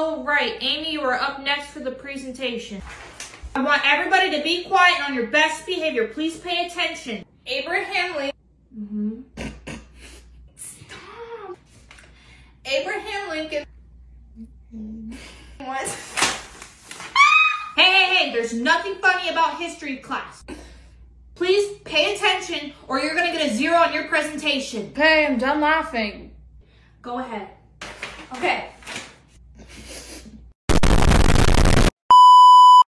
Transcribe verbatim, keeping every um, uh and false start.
All right, Amy, you are up next for the presentation. I want everybody to be quiet and on your best behavior. Please pay attention. Abraham Lincoln. Mm-hmm. Stop. Abraham Lincoln. What? Hey, hey, hey, there's nothing funny about history class. Please pay attention or you're gonna get a zero on your presentation. Okay, I'm done laughing. Go ahead. Okay.